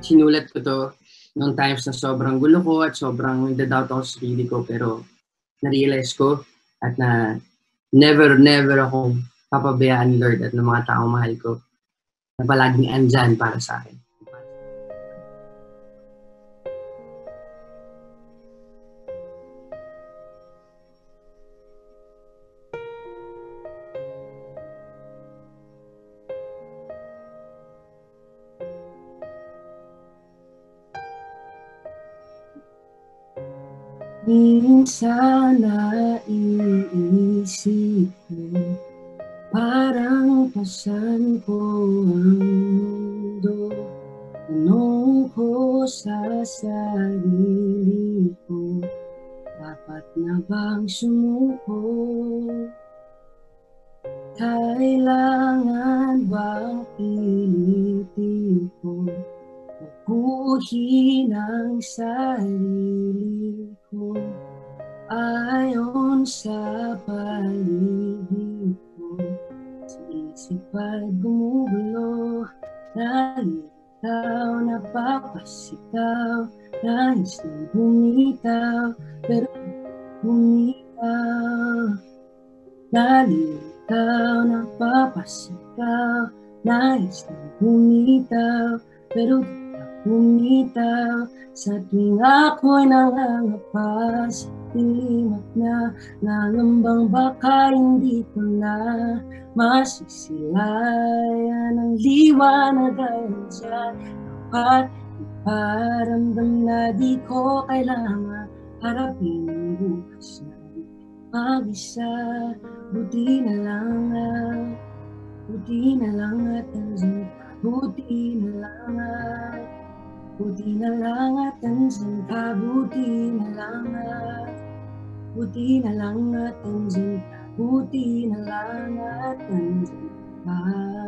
sinulat ko to nung times na sobrang gulo ko at sobrang nagda-doubt ako sa sarili ko, pero na-realize ko at na never akong papabayaan ni Lord at ng mga taong mahal ko na palaging andyan para sa akin. Minsan naiisip ko, parang pasan ko ang mundo. Tanong ko sa sarili ko, dapat na bang sumuko? Kailangan bang pilitin ko? Baguhin ang sarili ko ayon sa paligid ko. Sa isip ay gumugulo, nalilitaw, napapasitaw, nais nang bumitaw, pero bumitaw. Nalilitaw, napapasitaw, nais nang bumitaw, pero bumitaw. Sa tuwing ako'y nangangapa sa dilim at nangambang baka hindi ko na masisilayan ang liwanag ay andyan. Dapat iparamdam na di ko kailangan harapin ang bukas na mag-isa. Buti na lang at andyan ka. Buti na lang at andyan ka. Buti na lang at andyan ka. Buti na lang at andyan ka.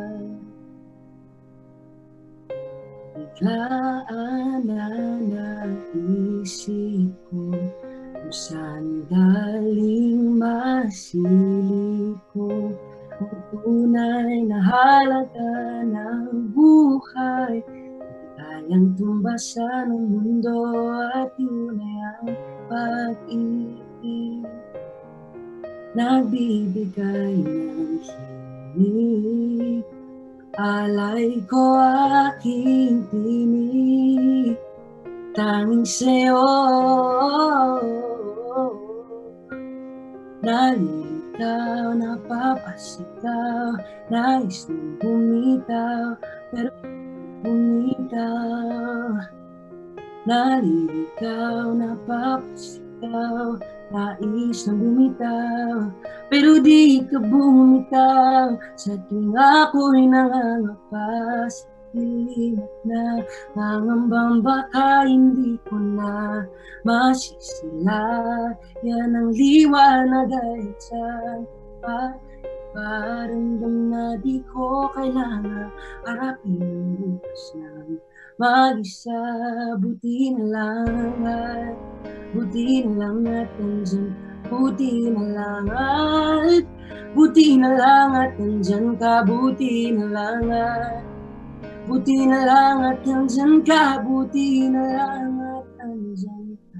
Biglaan na naisip ko kung saan galing masilip ko ang tunay na halaga ng buhay. Kayang tumbasan ng mundo at yun ay ang pag-ibig. Nagbibigay ng himig, alay ko aking tinig, tanging sa'yo. Nalilitaw, napapasitaw, nais nang bumitaw, pero bumitaw. Nalilitaw, napapasitaw, nais nang bumitaw, pero di ka bumitaw. Sa tuwing ako'y nangangapa sa dilim at nangangambang baka hindi ko na masisilayan ang liwanag ay andyan. Paramdam na di ko kailangan harapin ang bukas ng mag-isa. Buti na lang at andyan. Buti na lang at andyan ka. Buti na lang at andyan ka. Buti na lang at andyan ka.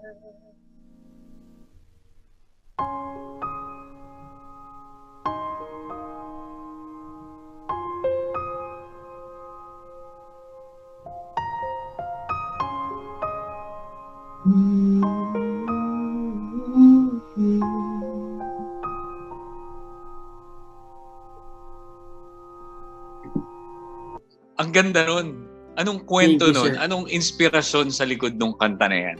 Ang ganda nun. Anong kwento nun? Anong inspirasyon sa likod ng kanta na yan?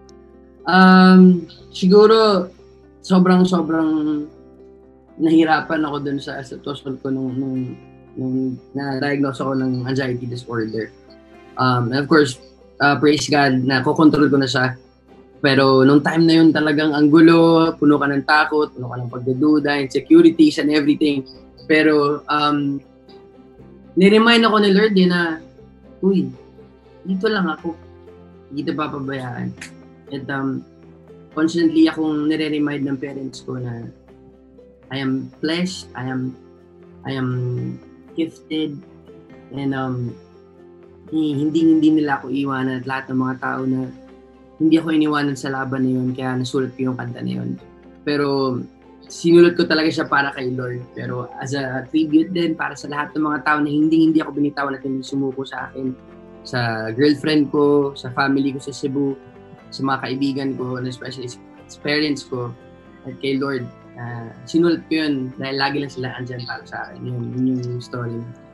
Siguro, sobrang nahirapan ako dun sa sitwasyon ko nung na-diagnose ako ng anxiety disorder. And of course, praise God, na kokontrol ko na siya. Pero nung time na yun talagang ang gulo, puno ka ng takot, puno ka ng pagdududa, insecurities and everything. Pero niremind ako ni Lord na, uy, dito lang ako. Dito papabayaan. At constantly akong nire-remind ng parents ko na I am blessed, I am gifted, and hindi nila ako iwanan at lahat ng mga tao na hindi ako iniwanan sa laban na yun, kaya nasulat ko yung kanta na yun. Pero sinulat ko talaga siya para kay Lord. Pero as a tribute din para sa lahat ng mga tao na hindi ako binitawan at hindi sumuko sa akin. Sa girlfriend ko, sa family ko sa Cebu, sa mga kaibigan ko, and especially sa parents ko, at kay Lord. Sinulat ko yun dahil lagi lang sila andyan para sa akin. Yun yung story.